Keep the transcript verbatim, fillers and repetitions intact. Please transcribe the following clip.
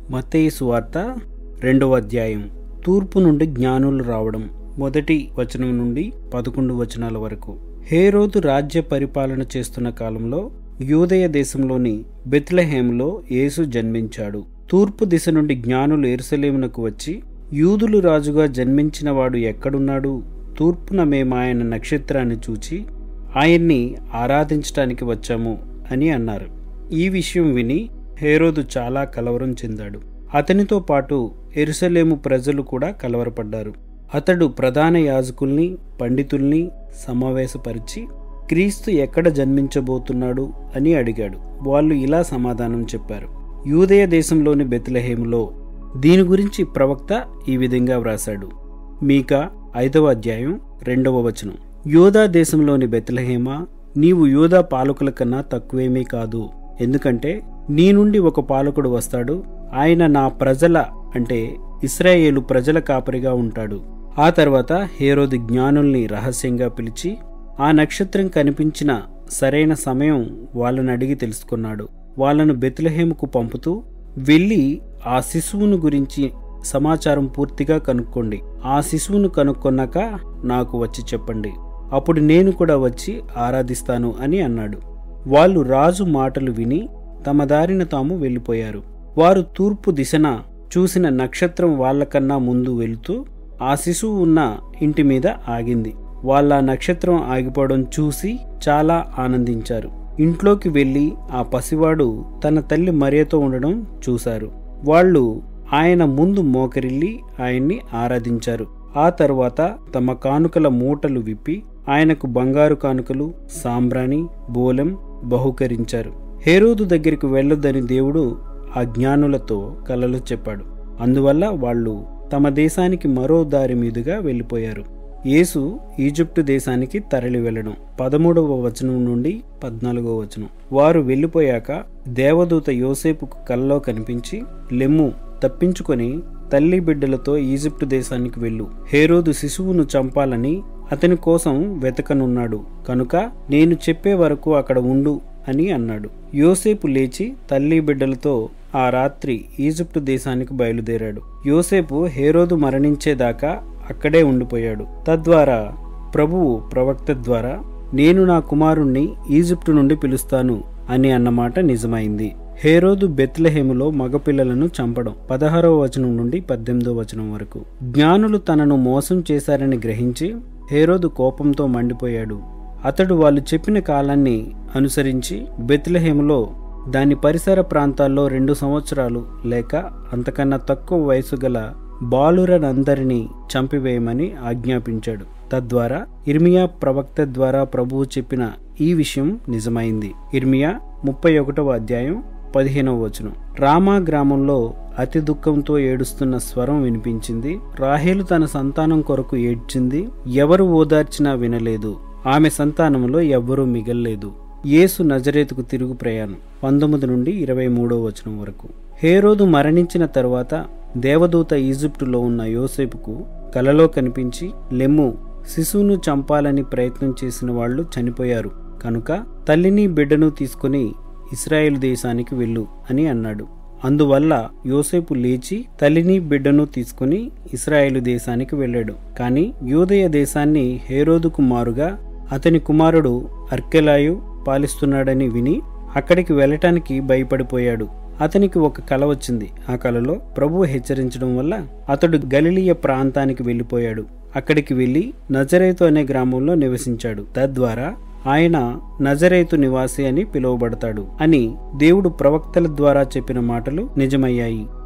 మత్తయి సువార్త రెండవ అధ్యాయం. తూర్పు నుండి జ్ఞానులు రావడం. మొదటి వచనం నుండి పదకొండు వచనాల వరకు. హేరోదు రాజ్య పరిపాలన చేస్తున్న కాలంలో యూదయ దేశంలోని బెత్లెహేములో యేసు జన్మించాడు. తూర్పు దిశ నుండి జ్ఞానులు యెరూషలేమునకు వచ్చి, యూదులు రాజుగా జన్మించిన వాడు ఎక్కడున్నాడు? తూర్పున మేము ఆయన నక్షత్రాన్ని చూచి ఆయన్ని ఆరాధించటానికి వచ్చాము అని అన్నారు. ఈ విషయం విని హేరోదు చాలా కలవరం చెందాడు. అతనితో పాటు యెరూషలేము ప్రజలు కూడా కలవరపడ్డారు. అతడు ప్రధాన యాజకుల్ని, పండితుల్ని సమావేశపరిచి క్రీస్తు ఎక్కడ జన్మించబోతున్నాడు అని అడిగాడు. వాళ్ళు ఇలా సమాధానం చెప్పారు: యూదయ దేశంలోని బెత్లెహేములో. దీని గురించి ప్రవక్త ఈ విధంగా వ్రాశాడు. మీకా ఐదవ అధ్యాయం రెండవ వచనం. యూదా దేశంలోని బెత్లెహేమా, నీవు యూదా పాలకుల కన్నా తక్కువేమీ కాదు. ఎందుకంటే నీ నుండి ఒక పాలకుడు వస్తాడు. ఆయన నా ప్రజల అంటే ఇశ్రాయేలు ప్రజల కాపరిగా ఉంటాడు. ఆ తర్వాత హేరోదు జ్ఞానుల్ని రహస్యంగా పిలిచి ఆ నక్షత్రం కనిపించిన సరైన సమయం వాళ్ళని అడిగి తెలుసుకున్నాడు. వాళ్ళను బెత్లెహేముకు పంపుతూ, వెళ్ళి ఆ శిశువును గురించి సమాచారం పూర్తిగా కనుక్కోండి. ఆ శిశువును కనుక్కున్నాక నాకు వచ్చి చెప్పండి. అప్పుడు నేను కూడా వచ్చి ఆరాధిస్తాను అని అన్నాడు. వాళ్ళు రాజు మాటలు విని తమ దారిన తాము వెళ్ళిపోయారు. వారు తూర్పు దిశన చూసిన నక్షత్రం వాళ్లకన్నా ముందు వెళుతూ ఆ శిశువు ఉన్న ఇంటి మీద ఆగింది. వాళ్ళ నక్షత్రం ఆగిపోవడం చూసి చాలా ఆనందించారు. ఇంట్లోకి వెళ్ళి ఆ పసివాడు తన తల్లి మరియతో ఉండడం చూశారు. వాళ్ళు ఆయన ముందు మోకరిల్లి ఆయన్ని ఆరాధించారు. ఆ తరువాత తమ కానుకల మూటలు విప్పి ఆయనకు బంగారు కానుకలు, సాంబ్రాణి, బోలెం బహుకరించారు. హేరోదు దగ్గరికి వెళ్ళొద్దని దేవుడు ఆ జ్ఞానులతో కలలు చెప్పాడు. అందువల్ల వాళ్ళు తమ దేశానికి మరో దారి మీదుగా వెళ్ళిపోయారు. యేసు ఈజిప్టు దేశానికి తరలి వెళ్ళడం. పదమూడవ వచనం నుండి పద్నాలుగవ వచనం. వారు వెళ్ళిపోయాక దేవదూత యోసేపుకు కలలో కనిపించి, లెమ్ము, తప్పించుకొని తల్లి బిడ్డలతో ఈజిప్టు దేశానికి వెళ్ళు. హేరోదు శిశువును చంపాలని అతని కోసం వెతకనున్నాడు కనుక నేను చెప్పే వరకు అక్కడ ఉండు అని అన్నాడు. యోసేపు లేచి తల్లి బిడ్డలతో ఆ రాత్రి ఈజిప్టు దేశానికి బయలుదేరాడు. యోసేపు హేరోదు మరణించేదాకా అక్కడే ఉండిపోయాడు. తద్వారా ప్రభువు ప్రవక్త ద్వారా, నేను నా కుమారుణ్ణి ఈజిప్టు నుండి పిలుస్తాను అని అన్నమాట నిజమైంది. హేరోదు బెత్లెహేములో మగపిల్లలను చంపడం. పదహారవ వచనం నుండి పద్దెనిమిదవ వచనం వరకు. జ్ఞానులు తనను మోసం చేశారని గ్రహించి హేరోదు కోపంతో మండిపోయాడు. అతడు వాళ్ళు చెప్పిన కాలాన్ని అనుసరించి బెత్లెహేములో దాని పరిసర ప్రాంతాల్లో రెండు సంవత్సరాలు లేక అంతకన్నా తక్కువ వయసు గల బాలురనందరినీ చంపివేయమని ఆజ్ఞాపించాడు. తద్వారా ఇర్మియా ప్రవక్త ద్వారా ప్రభువు చెప్పిన ఈ విషయం నిజమైంది. ఇర్మియా ముప్పై ఒకటవ అధ్యాయం పదిహేనవ వచనం. రామా గ్రామంలో అతి దుఃఖంతో ఏడుస్తున్న స్వరం వినిపించింది. రాహేలు తన సంతానం కొరకు ఏడ్చింది. ఎవరు ఓదార్చినా వినలేదు. ఆమె సంతానంలో ఎవ్వరూ మిగల్లేదు. యేసు నజరేతుకు తిరుగు ప్రయాణం. పంతొమ్మిది నుండి ఇరవై మూడవ వచనం వరకు. హేరోదు మరణించిన తరువాత దేవదూత ఈజిప్టులో ఉన్న యోసేపుకు కలలో కనిపించి, లెమ్ము, శిశువును చంపాలని ప్రయత్నం చేసిన వాళ్ళు చనిపోయారు కనుక తల్లిని బిడ్డను తీసుకుని ఇశ్రాయేలు దేశానికి వెళ్ళు అని అన్నాడు. అందువల్ల యోసేపు లేచి తల్లిని బిడ్డను తీసుకుని ఇశ్రాయేలు దేశానికి వెళ్ళాడు. కానీ యూదయ దేశాన్ని హేరోదుకు మారుగా అతని కుమారుడు అర్కెలాయు పాలిస్తున్నాడని విని అక్కడికి వెళ్ళటానికి భయపడిపోయాడు. అతనికి ఒక కల వచ్చింది. ఆ కలలో ప్రభువు హెచ్చరించడం వల్ల అతడు గలిలయ ప్రాంతానికి వెళ్ళిపోయాడు. అక్కడికి వెళ్లి నజరేతు అనే గ్రామంలో నివసించాడు. తద్వారా ఆయన నజరేతు నివాసి అని పిలువబడతాడు అని దేవుడు ప్రవక్తల ద్వారా చెప్పిన మాటలు నిజమయ్యాయి.